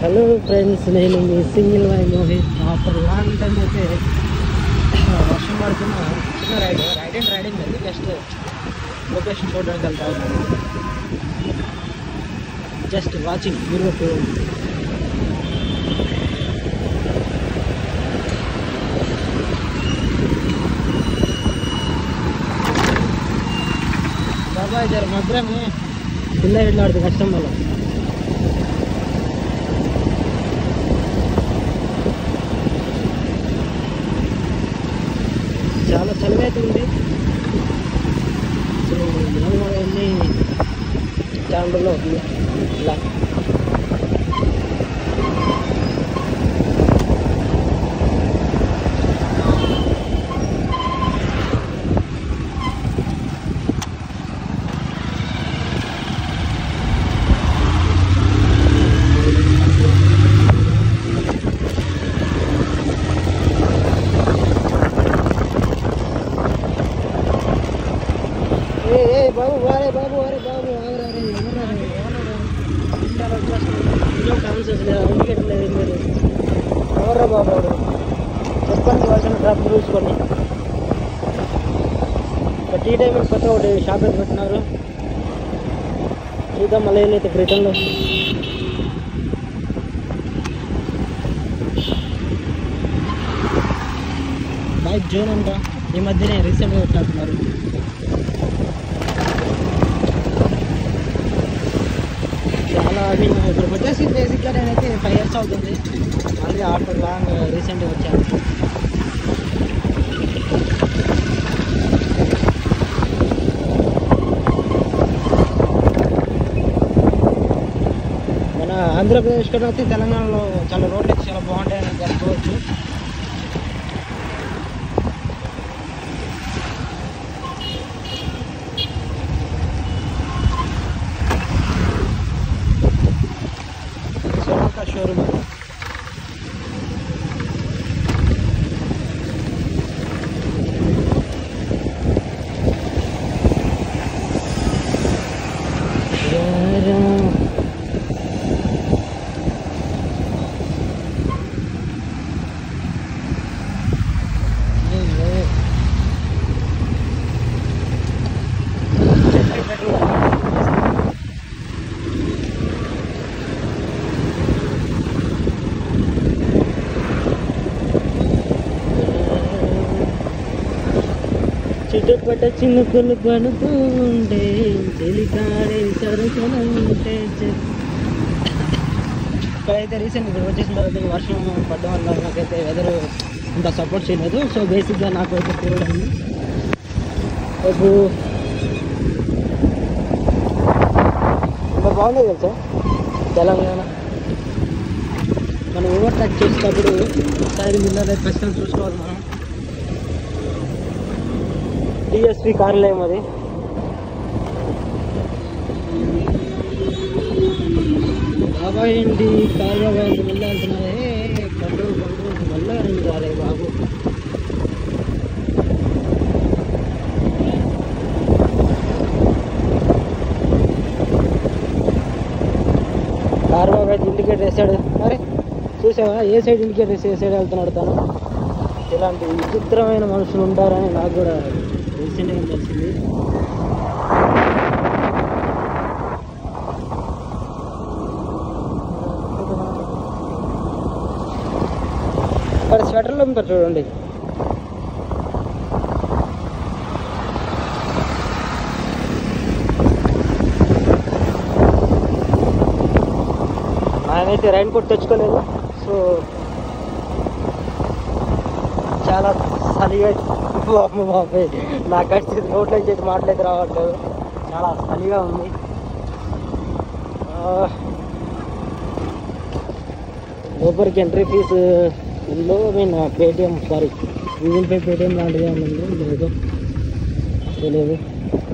Hello friends, నేను మీ single Y Mohit. After long time అయితే వర్షం పడుతున్న చిన్న రైడింగ్ లేదు, జస్ట్ లొకేషన్ చూడడానికి వెళ్తా ఉన్నాను. జస్ట్ వాచింగ్ మీరు బాబాయ్ జర మాత్రమే పిల్ల వెళ్ళాడుతుంది కష్టం వల్ల. చాలా చలిగా అయితే ఉంది. సో నేను కూడా వెళ్ళి చాండ్రలో ఇలా బాబు వారే బాబు వారే బాబు ఆగరారే ఇండికేట్ లేదు మీరు ఎవర్రా బాబు వాడు చెప్పండి. వర్షం డ్రాప్ చూసుకోండి. టీ టైం కొత్త ఒకటి షాప్ అయితే పెట్టినారు, చూద్దాం మళ్ళీ వెళ్ళైతే బ్రిటన్లో. బైక్ జోన్ అంట ఈ మధ్యనే రీసెంట్గా పెట్టినట్టున్నారు. చాలా అది ఇప్పుడు వచ్చేసి బేసిక్గా నేనైతే 5 years అవుతుంది. మళ్ళీ ఆఫ్టర్ లాంగ్ రీసెంట్గా వచ్చాను. మన ఆంధ్రప్రదేశ్ కన్నా అయితే తెలంగాణలో చాలా రోడ్లు చాలా బాగుంటాయని చెప్పుకోవచ్చు. షోరూమ్ చిట్టుపట్ట చినుకులు పడుతూ ఉంటే చెలికాడే సరుకులంటే. ఇక్కడైతే రీసెంట్ ఇక్కడ వచ్చేసిన తర్వాత వర్షం పడడం వల్ల నాకైతే వెదర్ అంత సపోర్ట్ చేయలేదు. సో బేసిక్గా నాకు అయితే తిరగడం రేపు ఇంకా బాగుంది తెలుసా తెలంగాణ. మనం ఓవర్టేక్ చేసేటప్పుడు సైడ్ మిల్లర్ ఖచ్చితంగా చూసుకోవాలి. మనం డిఎస్పీ కార్యాలయం అది. బాబాయ్ ఏంటి కార్ బాబాయ్ మళ్ళీ వెళ్తున్నారే, కంట్రోల్ మళ్ళీ రాలే బాబు. కార్ బాబాయ్ ఇండికేటర్ వేసాడు. మరి చూసావా ఏ సైడ్ ఇండికేటర్ వేసి ఏ సైడ్ వెళ్తున్నాడు తను. ఇలాంటి విచిత్రమైన మనుషులు ఉంటారని నాకు కూడా రీసెంట్గా తెలిసింది. అక్కడ స్వెటర్లు అమ్ముతారు చూడండి. ఆయనైతే రైన్ కోట్ తెచ్చుకోలేదు. సో చాలా చలిగా బాబాయ్ నాకు వచ్చి నోట్లో చేసి మాటలైతే రావట్లేదు. చాలా చలిగా ఉంది. లోపలికి ఎంట్రీ ఫీజు ఉందో నేను పేటిఎం గూగుల్ పే పేటిఎం లాంటిది ఏమన్నా ఉందో లేదో తెలియదు.